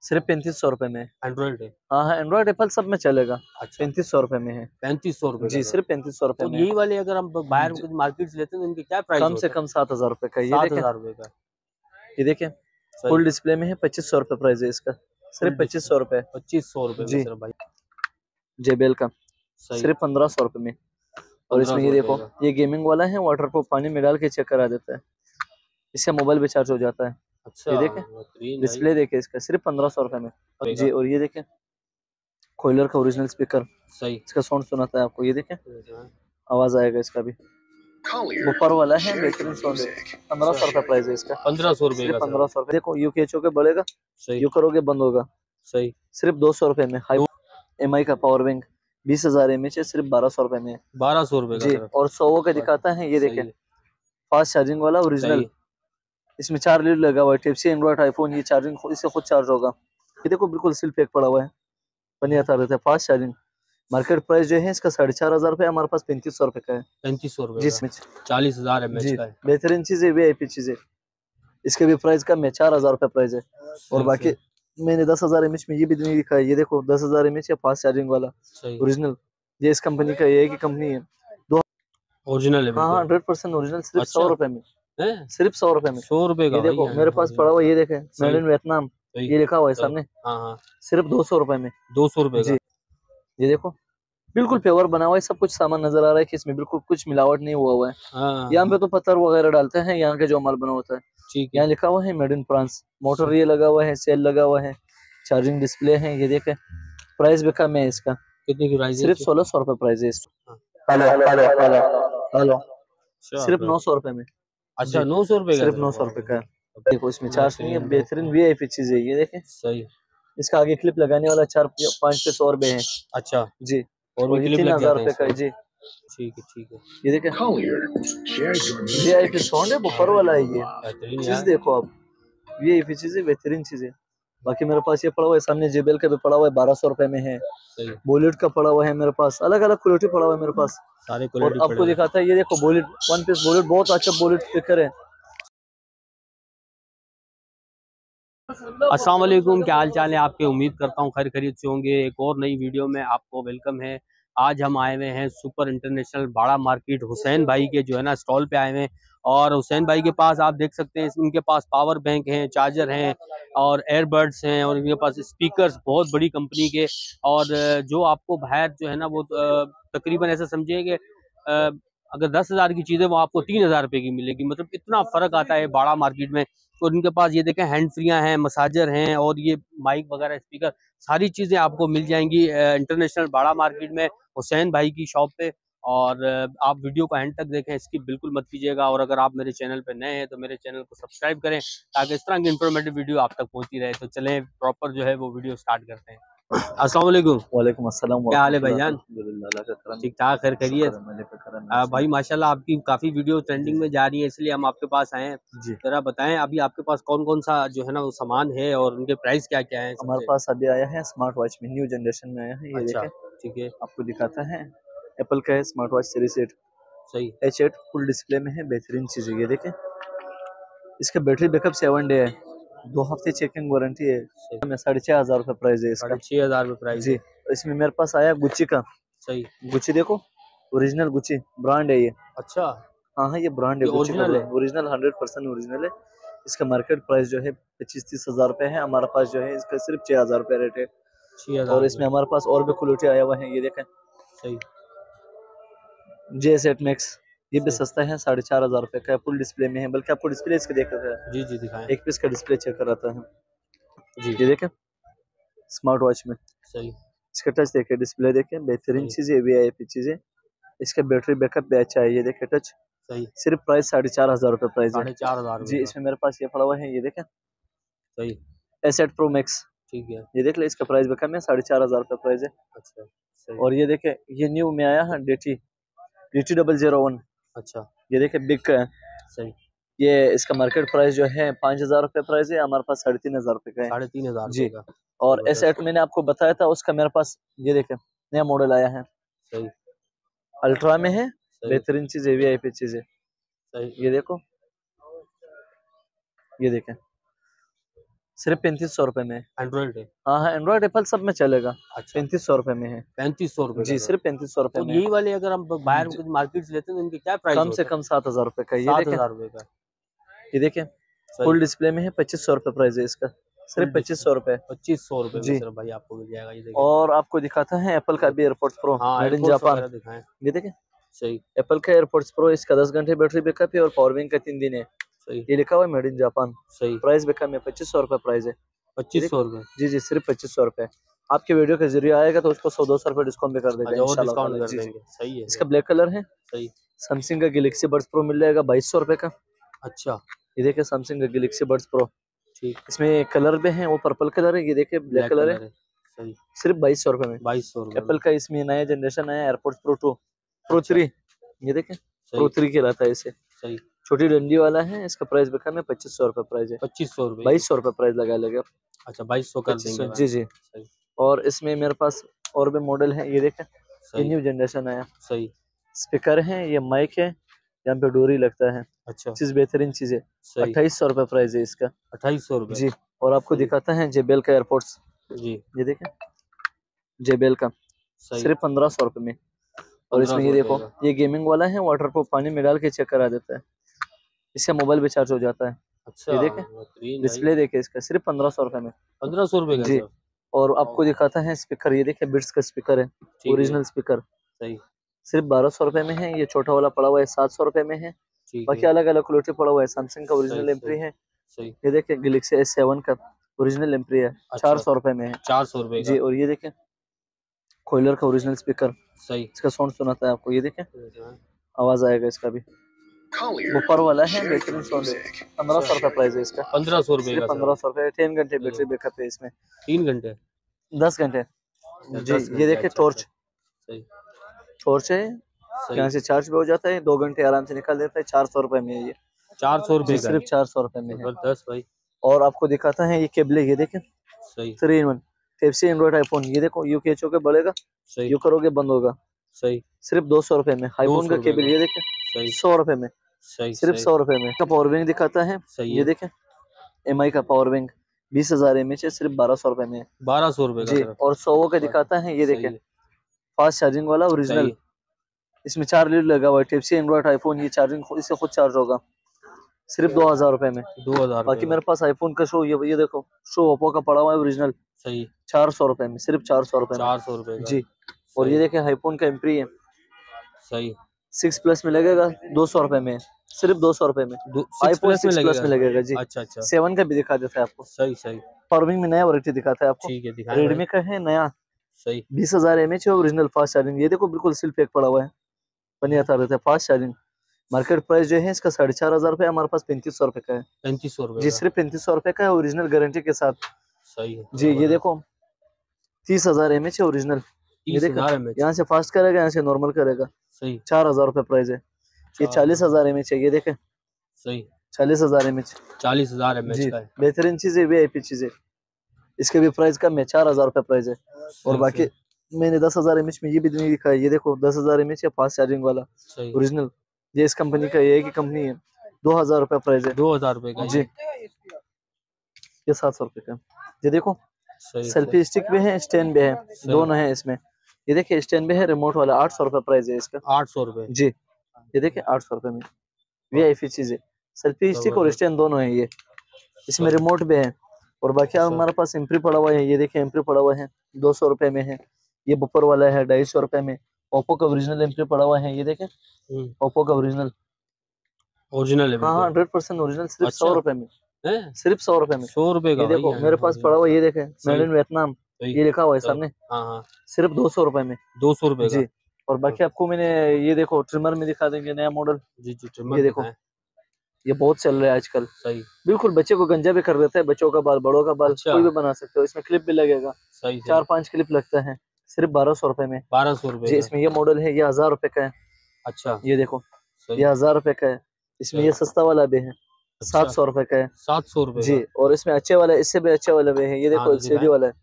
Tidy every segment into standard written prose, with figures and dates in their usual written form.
सिर्फ 3500 रुपए में। एंड्रॉइड है? हाँ हाँ, एंड्रॉइड एप्पल सब में चलेगा। अच्छा, 3500 रुपए में है। 3500 रुपए जी, सिर्फ 3500 रुपए और में। यही वाले अगर हम बाहर मार्केट से लेते हैं तो इनके क्या प्राइस कम से होता है? कम 7000 रुपए का। ये देखें, 7000 रुपए का। ये देखें, सही। फुल डिस्प्ले में है। 2500 रुपए प्राइस है इसका। सिर्फ 2500 रुपए। 2500 रुपए में जी, सिर्फ भाई। जेबेल का सही। सिर्फ 1500 रुपए में। और पंद्रह इसमें सौ ये रुपए देखो, का। ये गेमिंग वाला है, वाटरप्रूफ, पानी में डाल के चेक करा देता है। इससे मोबाइल भी चार्ज हो जाता है। अच्छा, ये देखें, बेहतरीन भाई। डिस्प्ले देखे इसका, सिर्फ 1500 रुपए में। जी, और ये देखें, कॉइलर का ओरिजिनल स्पीकर, सही। इसका साउंड सुनाता है आपको। ये देखें, आवाज आएगा इसका भी। बुफर वाला है, बेहतरीन साउंड है। 1500 रुपए प्राइस है इसका। 1500 रुपए सिर्फ का। 1500 रुपए। देखो, यू खींचो के बढ़ेगा, सही। यू करोगे बंद होगा। सही। सिर्फ 200 रुपए में। हाई MI का पावर बैंक, 20,000 mAh है, सिर्फ 1200 रुपए में। 1200 रुपए का जी, सिर्फ। और 100 का दिखाता है। ये सही देखें, है। फास्ट चार्जिंग वाला ओरिजिनल। सही। इसमें 4 लीड लगा हुआ है, टाइप सी, एंड्रॉइड, आईफोन। ये चार्जिंग इससे खुद चार्ज होगा। ये देखो, बिल्कुल सिल पैक पड़ा हुआ है, पानी आता रहता है। Fast charging. मार्केट प्राइस जो है इसका 4500 रुपए, हमारे पास 3500 रुपए का है। 3500 रुपए जी, का। 40,000 mAh जी, का है। बेहतरीन चीज है, VIP चीज है। इसके भी प्राइस कम है, 4000 रुपए प्राइस है। और सही। बाकी सही। मैंने 10,000 mAh में ये भी नहीं दिखा है। ये देखो, 10,000 mAh है, फास्ट चार्जिंग वाला सही। ओरिजिनल। ये इस कंपनी का, ये एक ही कंपनी है। दो, ओरिजिनल है हाँ हाँ, बिल्कुल। 100% ओरिजिनल। सिर्फ 100 अच्छा रुपए में। है। सिर्फ 100 रुपए में। 100 रुपए ये का भाई देखो, है मेरे पास पड़ा ओरिजिनल। हुआ, ये देखें, मेड सही। इन वियतनाम, सही। ये लिखा हुआ है सही। सामने। हाँ हाँ। सिर्फ 200 रुपए में। 200 रुपए जी, का। ये देखो, बिल्कुल प्योर बना हुआ है। सब कुछ सामान नजर आ रहा है कि इसमें बिल्कुल कुछ मिलावट नहीं हुआ है। हाँ यहाँ पे हाँ। तो पत्थर वगैरह डालते हैं, यहाँ के जो माल बना होता है। ठीक है। यहाँ लिखा हुआ है मेड इन फ्रांस। मोटर ये लगा हुआ है, सेल लगा हुआ है, चार्जिंग डिस्प्ले है। ये देखें, प्राइस भी कम है इसका। कितने की प्राइस है सिर्फ इसकी? 1600 रुपए प्राइस है इसका। हाँ। Hello hello hello hello. अच्छा सिर्फ 900 रुपए में। अच्छा, जी, 900 रुपए का सिर्फ सिर्फ। 900 रुपए का है। देखो, इसमें चार्ज नहीं है, बेहतरीन भाई। बेहतरीन VIP चीज है। ये देखें, सही। इसका आगे क्लिप लगाने वाला 4-5 पीस और भी है। अच्छा, जी, और भी और ये क्लिप लग 3000 जाते हैं रुपए का है। इसमें? जी, ठीक है ठीक है। ये देखें, VIP साउंड है, बुफर वाला है ये बेहतरीन चीज। यार। देखो आप, VIP चीज है, बेहतरीन चीज है। बाकी मेरे पास ये पड़ा हुआ है सामने, JBL का भी पड़ा हुआ है, 1200 रुपए में है। सही। बोलेट का पड़ा हुआ है मेरे पास, अलग अलग क्वालिटी पड़ा हुआ है मेरे पास। सारे और क्वालिटी पड़े आपको हुए। दिखाता है, ये देखो, बोलेट, 1 पीस बोलेट, बहुत अच्छा बोलेट स्पीकर है। अस्सलाम वालेकुम, क्या हाल चाल है आपके? उम्मीद करता हूँ खैर खैरियत से होंगे। एक और नई वीडियो में आपको वेलकम है। आज हम आए हुए हैं सुपर इंटरनेशनल बाड़ा मार्केट, हुसैन भाई के जो है ना स्टॉल पे आए हुए हैं। और हुसैन भाई के पास आप देख सकते हैं, इनके पास पावर बैंक हैं, चार्जर हैं और एयरबड्स हैं, और इनके पास स्पीकर्स बहुत बड़ी कंपनी के। और जो आपको बाहर जो है ना वो तकरीबन ऐसा समझिए कि अगर 10,000 की चीज़ है वो आपको 3,000 रुपये की मिलेगी। मतलब इतना फ़र्क आता है बाड़ा मार्केट में। और इनके पास ये देखें, हैंड फ्रियाँ हैं, मसाजर हैं, और ये माइक वगैरह, स्पीकर, सारी चीज़ें आपको मिल जाएंगी इंटरनेशनल बाड़ा मार्केट में हुसैन भाई की शॉप पे। और आप वीडियो को एंड तक देखें, इसकी बिल्कुल मत कीजिएगा। और अगर आप मेरे चैनल पे नए हैं तो मेरे चैनल को सब्सक्राइब करें, ताकि इस तरह की इन्फॉर्मेटिव वीडियो आप तक पहुंचती रहे। तो चलें प्रॉपर जो है वो वीडियो स्टार्ट करते हैं। अस्सलाम वालेकुम। वालेकुम अस्सलाम क्या हाल है वरहमतुल्लाह। भाईजान? अल्हम्दुलिल्लाह, अल्लाह का करम, ठीक ठाक, खैर खैरियत? शुक्र है, मजे का करम है भाई हुसैन। माशाल्लाह आपकी काफ़ी वीडियो जी ट्रेंडिंग में जा रही है, इसलिए हम आपके पास आए हैं। जी, ज़रा बताएं अभी आपके पास कौन कौन सा जो है ना वो सामान है और उनके प्राइस क्या क्या है हमारे सबसे? पास अभी आया है स्मार्ट वॉच में, न्यू जनरेशन में आया है। ये अच्छा, देखें, ठीक है। आपको दिखाता है, एप्पल का है, स्मार्ट वॉच सीरीज 8, सही। H8 फुल डिस्प्ले में है, बेहतरीन चीज़ है। ये देखें, इसका बैटरी बैकअप 7 डे है, 2 हफ्ते चेकिंग वारंटी है। सही। में 6500 रुपये प्राइस है इसका। 6,500 प्राइस जी, है। इसमें मेरे पास आया गुच्ची का। सही। गुच्ची देखो, ओरिजिनल गुच्ची ब्रांड है ये। अच्छा, हाँ हाँ, ये ब्रांड है, ये गुच्ची का ओरिजिनल है? ब्रांड, ओरिजिनल, 100% ओरिजिनल है। इसका मार्केट प्राइस जो है 25-30 हज़ार रुपये है। हमारे पास जो है इसका सिर्फ 6000 रुपये रेट है। और 6,000 इसमें रुपये। हमारे पास और भी क्वालिटी आया हुआ है। ये देखें, सही। JS8 मैक्स, ये भी सही। सस्ता है, 4500 रुपये का है, फुल डिस्प्ले में है। बल्कि आपको डिस्प्ले इसके देख रहा है, जी जी दिखाएं। 1 पीस का डिस्प्ले चेक कराता है। जी। ये देखें, स्मार्ट वॉच में सही। इसका टच देखे, डिस्प्ले देखें, बेहतरीन सही। चीज़ है, VIP चीज़ है। इसका बैटरी बैकअप भी अच्छा है। ये देखें टच, सही। सिर्फ प्राइस 4500 रुपये प्राइस है। 4,500 रुपये जी, का। इसमें मेरे पास ये पड़ा हुआ है, ये देखें, सही। S8 Pro Max, ठीक है। ये देख ले, इसका प्राइस भी कम है, 4500 रुपये प्राइस है। अच्छा। सही। और ये देखें, ये न्यू में आया है, DT 001, अच्छा। ये देखें, बिग का है। सही। ये इसका मार्केट प्राइस जो है 5000 रुपये प्राइस है, हमारे पास 3500 रुपये का है। 3,500 रुपये जी, का। और जबरदस्त। S8 मैंने आपको बताया था, उसका मेरे पास ये देखें नया मॉडल आया है, सही। अल्ट्रा में है, सही। बेहतरीन चीज़ है, VIP चीज़ है। सही। ये देखो, ये देखें, सिर्फ 3500 रुपए में। एंड्रॉइड है? हाँ हाँ, एंड्रॉइड एप्पल सब में चलेगा। अच्छा, 3500 रुपए में है 3500 रुपए जी, का। सिर्फ 3500 रुपए तो में। यही वाले अगर हम बाहर जी, मार्केट से लेते हैं तो इनके क्या प्राइस कम से होता है? कम 7000 रुपए का। ये सात देखें, हजार रुपए का। ये देखें, सही। फुल डिस्प्ले में है। 2500 रुपए प्राइस है इसका, सिर्फ 2500 रुपए। 2500 रुपए में जी, सिर्फ भाई आपको मिल जाएगा, ये देखिए। और आपको दिखाता है एप्पल का भी एयरपोर्ट्स प्रो, हाँ, मेड इन एयरपोर्ट्स जापान। वगैरह दिखाएं। ये देखें, सही। एप्पल का एयरपोर्ट्स प्रो, इसका 10 घंटे बैटरी बैकअप है और पावर बैंक का 3 दिन है। सही। ये लिखा हुआ है मेड इन जापान। सही। प्राइस भी कम है, 2500 रुपए प्राइस है। ये 2500 देखें, रुपए। जी जी, सिर्फ 2500 रुपए। आपके वीडियो के जरिए आएगा तो उसको 100-200 रुपए डिस्काउंट भी कर देगा अच्छा, और इंशाल्लाह डिस्काउंट ताला। कर जी जी। देंगे। सही है इसका सर। ब्लैक कलर है। सही। सैमसंग का गैलेक्सी बड्स प्रो मिल जाएगा 2200 रुपए का। अच्छा, ये देखिए सैमसंग का गैलेक्सी बड्स प्रो, ठीक। इसमें कलर भी है, वो पर्पल कलर है। ये देखिए ब्लैक ब्लैक कलर है। कलर है। सही। सिर्फ 2200 रुपए में। 2200 रुपए एप्पल में। का इसमें नया जनरेशन आया एयरपोर्ट्स प्रो 2, प्रो अच्छा। 3। ये देखें, प्रो सही। 3 कहलाता है इसे। सही। छोटी डंडी वाला है, इसका प्राइस भी कम है, 2500 रुपए प्राइस है। 2500 रुपए की। 2200 रुपए प्राइस लगा लेगा। अच्छा, 2200 कर 2500, देंगे जी भाई। जी। सही। और इसमें मेरे पास और भी मॉडल है। ये देखें, ये सही। न्यू जनरेशन आया। सही। स्पीकर है, ये माइक है, यहाँ पे डोरी लगता है। अच्छा। चीज बेहतरीन चीज है। सही। 2800 रुपए प्राइस है इसका। 2800 रुपए। जी, और आपको सही। दिखाता है जेबेल का एयरपोर्ट्स। जी। ये देखें, जेबेल का सही। सिर्फ 1500 रुपए में। और इसमें 1500 ये रुपए देखो, का। ये गेमिंग वाला है, वाटरप्रूफ, पानी में डाल के चेक करा देता है। इससे मोबाइल भी चार्ज हो जाता है। अच्छा, ये देखें, बेहतरीन भाई। डिस्प्ले देखे इसका, सिर्फ 1500 रुपए में। 1500 रुपए का जी, सर। और आपको दिखाता है स्पीकर। ये देखिए बिट्स का स्पीकर है, ठीक है। Original speaker. सही। सिर्फ 1200 रुपए में है। ये छोटा वाला पड़ा हुआ है 700 रुपए में है। ठीक बाकी है। अलग अलग क्वालिटी पड़ा हुआ है। सैमसंग का सही। ओरिजिनल सही। एम्प्री है। सही। ये देखिए गैलेक्सी S7 का ओरिजिनल एम्प्री है, अच्छा, 400 रुपए में है। 400 रुपए जी, का। और ये देखें कोयलर का ओरिजिनल स्पीकर, सही। इसका साउंड सुनाता है आपको। ये देखें, आवाज आएगा इसका भी। बुफर वाला है, बेहतरीन साउंड है। 1500 रुपए प्राइस है इसका। 1500 रुपए सिर्फ का सर। 1500 रुपए। 3 घंटे बैटरी बैकअप है इसमें। 3 घंटे। 10 घंटे। जी, 10 ये घंटे। देखिए अच्छा, अच्छा। टॉर्च, सही। टॉर्च है, सही। यहाँ से चार्ज भी हो जाता है, 2 घंटे आराम से निकल देता है। 400 रुपए में है ये। 400 जी, रुपए का। सिर्फ 400 रुपए में है। जबरदस्त भाई। और आपको दिखाता है ये केबल, ये देखें, सही। 3 in 1 type C Android iPhone. ये देखो, यू कैच होके बढ़ेगा, सही। यू करोगे बंद होगा। सही। सिर्फ 200 रुपए में आईफोन 200 का रुपए केबल। का। ये देखें, सही। 100 रुपए में। सही। सिर्फ सही। 100 रुपए में। का पावर बैंक दिखाता है। सही ये है। देखें, MI का पावर बैंक 20,000 mAh है, सिर्फ 1200 रुपए में है। 1200 रुपए का जी, सिर्फ। और 100 का दिखाता है। ये सही देखें, है। फास्ट चार्जिंग वाला सही ओरिजिनल। है। इसमें 4 लीड लगा हुआ है, टाइप सी एंड्रॉइड आईफोन। ये चार्जिंग इससे खुद चार्ज होगा। सिर्फ 2000 रुपए में। 2000 रुपए बाकी का। मेरे पास आईफोन का शो, ये देखो, शो ओप्पो का पड़ा हुआ है ओरिजिनल, सही। 400 रुपए में, सिर्फ 400 रुपए में। 400 रुपए का। जी, और सही। ये देखिए आईफोन का एम्प्री है, सही। 6 प्लस में लगेगा, 200 रुपए में, सिर्फ 200 रुपए में। 6 आईफोन प्लस में 6 प्लस लगेगा में इसमें? लगेगा जी। अच्छा, अच्छा। 7 का भी दिखा देता है आपको। सही। सही। पावरबिंग में नया वैरायटी दिखाता है आपको। ठीक है, दिखाएं भाई। रेडमी का है नया, सही। 20,000 mAh है, ओरिजिनल फास्ट चार्जिंग। ये देखो बिल्कुल सिल पैक पड़ा हुआ है, बनी आता रहता है फास्ट चार्जिंग। मार्केट प्राइस जो है इसका 4500 रुपये, हमारे पास 3500 रुपए का है। 3500 रुपए जी, का। सिर्फ 3500 रुपए का है, ओरिजिनल गारंटी के साथ। सही है। जी, ये देखो 30,000 mAh है ओरिजिनल। ये देखो, 30,000 mAh। यहाँ से फास्ट करेगा, यहाँ से नॉर्मल करेगा। सही। 4000 रुपए प्राइस है। ये 40,000 mAh है। ये देखें, सही। 40,000 mAh। 40,000 mAh जी, का है। बेहतरीन चीज है, VIP चीज है। इसके भी प्राइस कम है, 4000 रुपए प्राइस है। और सही। बाकी मैंने 10,000 mAh में ये भी नहीं दिखा है। ये देखो 10,000 mAh है, फास्ट चार्जिंग वाला सही। ओरिजिनल। ये इस कंपनी का, ये एक ही कंपनी है। 2000 रुपए प्राइस है। 2000 रुपए का जी, ये। ये 700 रुपए का। ये देखो, सही। सेल्फी स्टिक भी है, स्टैंड भी है, सही। दोनों है इसमें। ये देखिए स्टैंड भी है, रिमोट वाला, 800 रुपए प्राइस है इसका। 800 रुपए। जी, ये देखिए 800 रुपए में, VIP चीज है। सेल्फी स्टिक और स्टैंड दोनों है ये। इसमें सही। रिमोट भी है। और बाकी अच्छा। हमारे पास एम्प्री पड़ा हुआ है। ये देखिए एम्प्री पड़ा हुआ है, 200 रुपए में है। ये बपर वाला है, 250 रुपए में। ओप्पो का ओरिजिनल एम्प्री पड़ा हुआ है। ये देखें, ओप्पो का ओरिजिनल। ओरिजिनल है हाँ हाँ, बिल्कुल। 100% ओरिजिनल, सिर्फ अच्छा। 100 रुपए में। है? सिर्फ 100 रुपए में। 100 रुपए का ये भाई देखो है। मेरे पास पड़ा हुआ है, ये देखें, मेड इन वियतनाम, सही। ये लिखा हुआ है सही। सामने, हाँ, हाँ। सिर्फ 200 रुपए में। 200 रुपए का। जी, और बाकी आपको मैंने ये देखो ट्रिमर में दिखा देंगे नया मॉडल। जी, जी, ट्रिमर ये देखो, दिखाएं। ये बहुत चल रहा है आजकल। सही। बिल्कुल बच्चे को गंजा भी कर देता है, बच्चों का बाल, बड़ों का बाल, अच्छा। कोई भी बना सकते हो। इसमें क्लिप भी लगेगा, सही। 4-5 क्लिप लगता है, सिर्फ 1200 रुपए में। 1200 रुपए जी, का। इसमें ये मॉडल है, ये 1000 रुपए का है। अच्छा। ये देखो, सही। ये 1000 रुपए का है। इसमें ये सस्ता वाला भी है, अच्छा। 700 रुपए का है। 700 रुपए जी, का। और इसमें अच्छे वाला, इससे भी अच्छे वाला भी है। ये हाँ, देखो तो LCD दिखाएं। वाला है।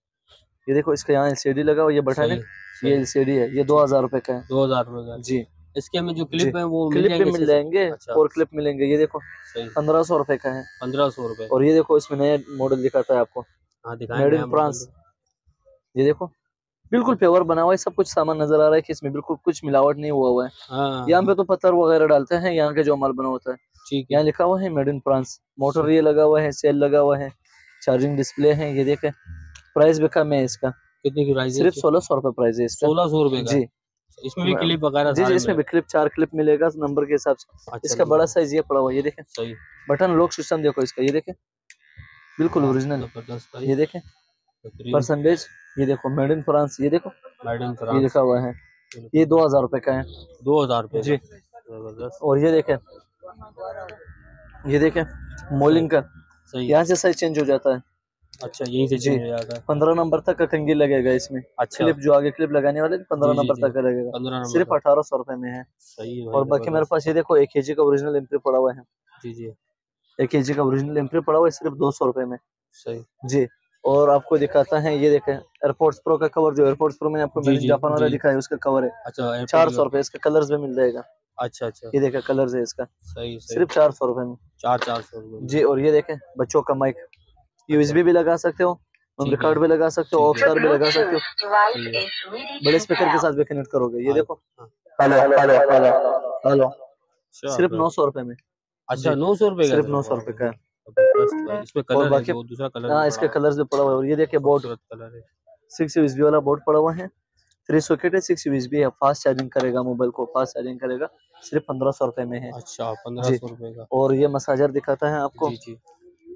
ये देखो, इसका यहाँ LCD लगा हुआ, ये बटन है, सही। ये सही। LCD है। ये 2000 रुपए का है। 2000 रुपए का। जी, इसके में जो जी, क्लिप है वो मिल क्लिप भी जाएंगे मिल इसके साथ? जाएंगे अच्छा, और क्लिप मिलेंगे। ये देखो सही। 1500 रुपए का है। 1500 रुपए। और ये देखो इसमें नया मॉडल दिखाता है आपको, हाँ दिखाएं मेड इन नया मॉडल। फ्रांस। ये देखो बिल्कुल प्योर बना हुआ है, सब कुछ सामान नजर आ रहा है कि इसमें बिल्कुल कुछ मिलावट नहीं हुआ हुआ है। हाँ यहाँ हाँ, पे तो पत्थर वगैरह डालते हैं, यहाँ के जो माल बना होता है। ठीक है। यहाँ लिखा हुआ है मेड इन फ्रांस, मोटर ये लगा हुआ है, सेल लगा हुआ है, चार्जिंग डिस्प्ले है। ये देखे प्राइस भी कम है इसका, कितने की प्राइस है सिर्फ इसकी? 1600 रुपए प्राइस है इसका। 1600 रुपए का है। जी इसमें भी क्लिप वगैरह जी सारे इसमें मिले? भी क्लिप, 4 क्लिप मिलेगा नंबर के हिसाब से। अच्छा इसका बड़ा नंबर। साइज ये पड़ा हुआ है, ये देखें सही। बटन लॉक सिस्टम देखो इसका, ये देखें बिल्कुल वाह, ओरिजिनल। जबरदस्त भाई। ये देखें बेहतरीन। परसेंटेज, ये देखो मेड इन फ्रांस, ये देखो मेड इन ये फ्रांस। लिखा हुआ है। ये 2000 रुपए का है 2000 रुपए का। जी। जबरदस्त। और ये देखें, ये देखें सही। मोलिंग का, सही। यहाँ से साइज चेंज हो जाता है। अच्छा यहीं से जी चेंज हो जाता है। 15 नंबर तक का कंघी लगेगा इसमें। अच्छा। क्लिप जो आगे क्लिप लगाने वाले 15 जी जी नंबर जी। तक का लगेगा, 15 नंबर सिर्फ का। 1800 रुपए में है। सही है भाई, और बाकी मेरे जबरदस्त। पास ये देखो 1 kg का ओरिजिनल एम्प्री पड़ा हुआ है। जी जी। 1 kg का ओरिजिनल एम्प्री पड़ा हुआ है सिर्फ 200 रुपए में। सही। जी। और आपको दिखाता है, ये देखें एयरपोर्ट्स प्रो का कवर, जो एयरपोर्ट्स प्रो मैंने आपको जी मेड इन जी जापान वाला जी। दिखाया है, उसका कवर है अच्छा एयरपोर्ट 400 रुपए। इसका कलर्स भी मिल जाएगा, अच्छा अच्छा। ये देखें कलर्स है इसका, सही सही। सिर्फ 400 रुपए में। 400 रुपए जी। में। और ये देखें बच्चों का माइक, अच्छा यूएसबी भी लगा सकते हो, मेमोरी ठीक है। कार्ड भी लगा सकते हो, ठीक है। ऑक्सटार भी लगा सकते हो, सही है। बड़े स्पीकर के साथ भी कनेक्ट करोगे। ये हाँ देखो हाँ। हेलो हेलो हेलो हेलो, अच्छा सिर्फ 900 रुपए में। अच्छा जी 900 रुपए का सिर्फ सिर्फ? 900 वाह रुपए वाह का वाह। है। जबरदस्त भाई, इसमें और कलर है बाकी जो दूसरा कलर भी हाँ पड़ा इसके हुआ है। कलर्स भी पड़ा हुआ है। और ये देखिए बोर्ड, खूबसूरत कलर है। 6 यूएसबी वाला बोर्ड पड़ा हुआ है, 3 सॉकेट है, 6 यूएसबी है, फास्ट चार्जिंग करेगा, मोबाइल को फास्ट चार्जिंग करेगा, सिर्फ 1500 रुपए में है। अच्छा जी। 1500 रुपए का। और ये मसाजर दिखाता है आपको, जी जी।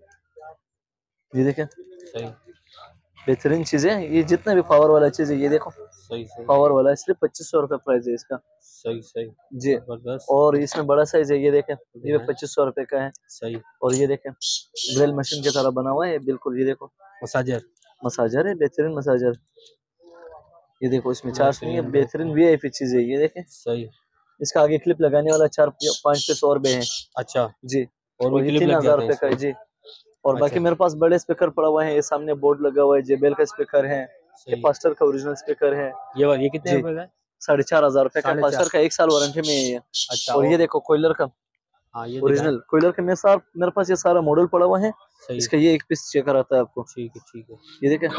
ये देखें सही बेहतरीन चीजें, ये जितना भी पावर वाला चीज है ये देखो सही सही पावर वाला है, सिर्फ 2500 रुपए प्राइस है इसका। सही सही। जी। जबरदस्त। और इसमें बड़ा साइज है, ये देखें ये भी दिखाएं। 2500 रुपए का है। सही। और ये देखें ड्रिल मशीन की तरह बना हुआ है बिल्कुल, ये देखो मसाजर। मसाजर है, बेहतरीन मसाजर। ये देखो इसमें चार्ज नहीं है, बेहतरीन बेहतरीन बेहतरीन। वीआईपी चीज है, ये देखें सही। इसका आगे क्लिप लगाने वाला 4-5 पीस और भी है। अच्छा जी। और भी और ये क्लिप लग 3000 जाते हैं रुपए का है इसमें? जी। और बाकी अच्छा मेरे पास बड़े स्पीकर पड़ा हुआ है, ये सामने बोर्ड लगा हुआ है, जेबीएल का स्पीकर है, ये सही। फास्टर का ओरिजिनल स्पीकर है। ये कितने जी रुपए का है? 4500 रुपए का, 4.5। फास्टर का 1 साल वारंटी में है ये। अच्छा और और ये देखो कोयलर का हाँ ये दिखाएं। ओरिजिनल, कोयलर का मेरे पास ये सारा मॉडल पड़ा हुआ है। सही। इसका ये एक पीस चेक कराता है आपको, ठीक है। ये देखें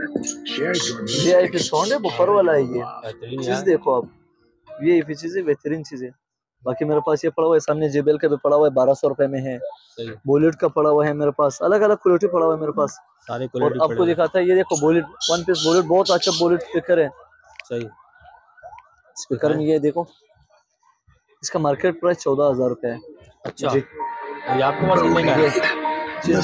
वीआईपी साउंड है, बुफर वाला है ये बेहतरीन चीज, यार। देखो आप वीआईपी चीजें, बेहतरीन चीजें। बाकी मेरे पास ये पड़ा हुआ है, सामने जेबीएल का भी पड़ा हुआ है, 1200 रुपए में है। सही। बॉलीवुड का पड़ा हुआ है मेरे पास, अलग अलग क्वालिटी पड़ा हुआ है मेरे पास। सारे और क्वालिटी पड़े आपको हुए हैं। दिखाता है, ये देखो बॉलीवुड 1 पीस बॉलीवुड, बहुत अच्छा बॉलीवुड स्पीकर है। सही। स्पीकर दिखाएं। में ये देखो इसका मार्केट प्राइस 14000 रुपए है। अच्छा जी। ये आपके पास कितने का है? चीज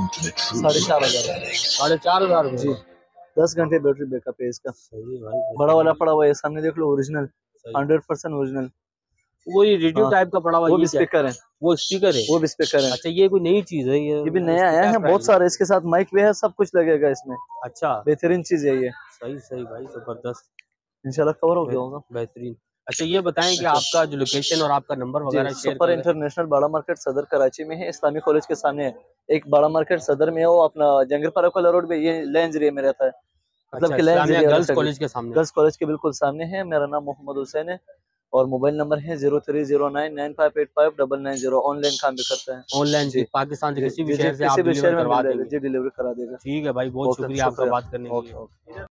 4500। 4500 रुपए जी। का? 10 घंटे बैटरी बैकअप है इसका। सही है भाई बड़ा वाला बेहतरीन। पड़ा हुआ है सामने, देख लो ओरिजिनल, सही। 100% ओरिजिनल। वही रेडियो हाँ टाइप का पड़ा हुआ वो ये भी क्या? स्पीकर है, वो स्पीकर है? वो भी स्पीकर है। अच्छा ये कोई नई चीज है ये भी नया इसका आया क्या है, प्राइस बहुत सारे इसके साथ माइक भी है, सब कुछ लगेगा इसमें, अच्छा बेहतरीन चीज है ये। सही सही भाई जबरदस्त। इंशाल्लाह कवर हो गया होगा। बेहतरीन। अच्छा ये बताएं कि अच्छा आपका जो लोकेशन और आपका नंबर जी, वगैरह शेयर सुपर कर दें। इंटरनेशनल बड़ा मार्केट सदर कराची में है, इस्लामी कॉलेज के सामने है। एक बड़ा मार्केट सदर में है, वो अपना जंगीरपारा कोला रोड पे, ये लेंस एरिया में रहता है, मतलब अच्छा कि लेंस इस्लामिया एरिया गर्ल्स रहता है, कॉलेज के सामने? गर्ल्स कॉलेज के बिल्कुल सामने है। मेरा नाम मोहम्मद हुसैन है और मोबाइल नंबर है 030995859990। ऑनलाइन काम भी करता है। ऑनलाइन जी पाकिस्तान से जी किसी भी जी जी, शहर से आप किसी भी डिलीवर शहर में करवा मिल जाएगा देंगे? जी, डिलीवरी करा देगा। ठीक है भाई बहुत ओके शुक्रिया आपका शुक्रिया। बात करने के लिए। Okay okay.